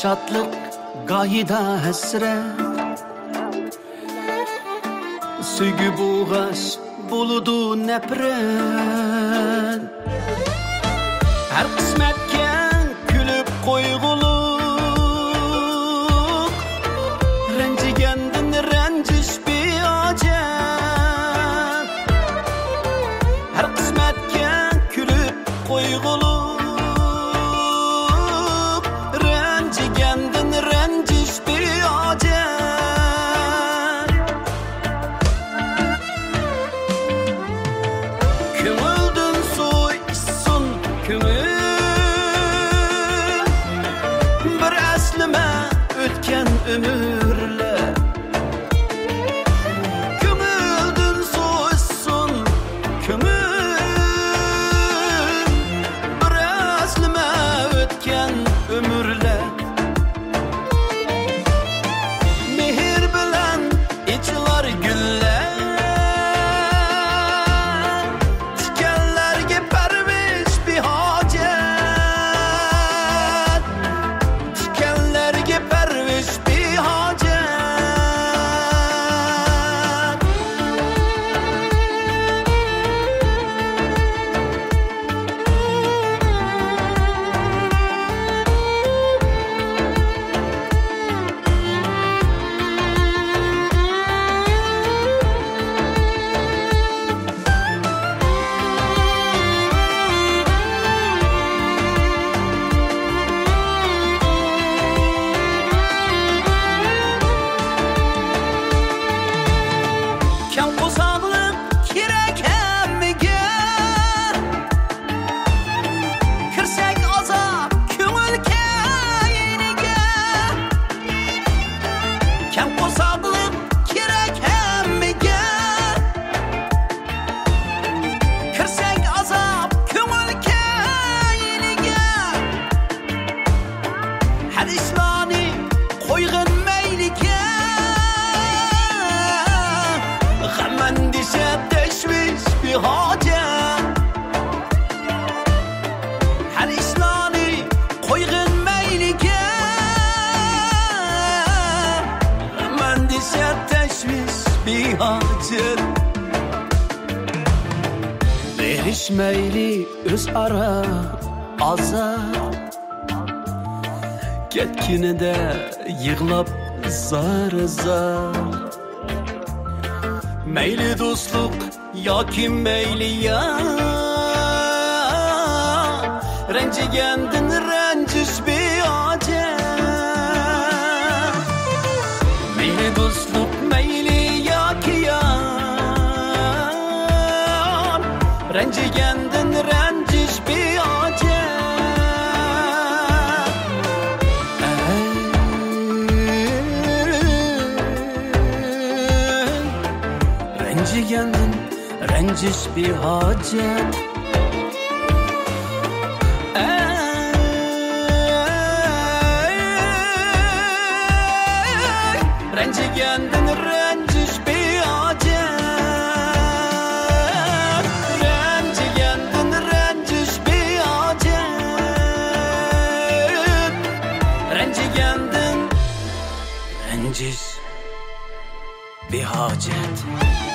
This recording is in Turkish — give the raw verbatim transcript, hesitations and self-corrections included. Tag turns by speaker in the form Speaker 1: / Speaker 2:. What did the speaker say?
Speaker 1: şadlık, gayda hasret. Süygü buğaş, buludu nefret. Her kısmetken külüp koyguluk, rencigenden renciş bir acet. Her kısmetken külüp koyguluk, rencigenden renciş bir acet. Kümüldün soysun kümül, bir aslime ötken ömürle. Kümüldün soysun kümül, bir aslime ötken ömürle. Mehir bilen içler güller, tikenlerge perviş bir hacet. Tikenlerge perviş bir hacet. Kem kozanlık kirek hemmige, kirsek azap köngül kayniga. Kem kozanlık kirek hemmige, kirsek azap köngül kayniga. Her işlani koygun meyliga, Endişe teşviş bir hacet. Her işlani koygun meylige, endişe teşviş bir hacet. Verişmeyli öz ara azap, ketkini de yığlap zar zar. Meyli dostluk yoki meyli yar, rencigenden renciş bir acet. Meyli dostluk meyli yoki yar, rencigenden renciş bir acet. Rencigenden renciş bir hacet. Ey, rencigenden renciş bir hacet. Rencigenden renciş bir hacet. Rencigenden renciş bir hacet.